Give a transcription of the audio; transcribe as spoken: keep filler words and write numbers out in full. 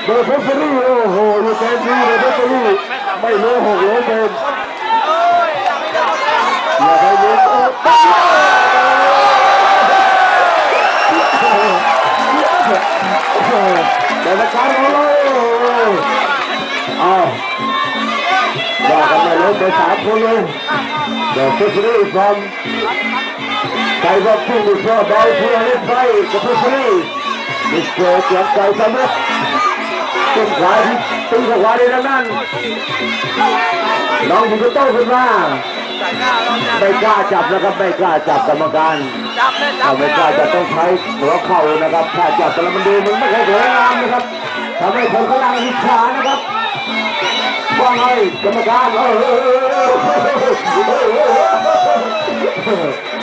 เบอร์เพชรบุรีโอ้โหอยู่แกนดีเลยเพชรบุรีไม่รู้หกล้มเป็นอย่าไปเลี้ยงโอ้แต่ละการโอ้อ้าวว่ากันมาเลยไปสามคนเลยเดี๋ยวเพชรบุรีพร้อมใครก็พุ่งไปช่วยบอลที่เล่นไปกับเพชรบุรีมิสเตอร์เกียรติใจสำเร็จต้นขวาที่ตีขวาได้ด้านนั้นน้องถึงจะโต้ขึ้นมาไม่กล้าจับนะครับไม่กล้าจับกรรมการไม่กล้าจะต้องใช้หัวเข่านะครับถ้าจับแต่ละมันดูมันไม่ค่อยสวยงามนะครับทำให้คนเขาลังอิจฉานะครับว่าไงกรรมการเออ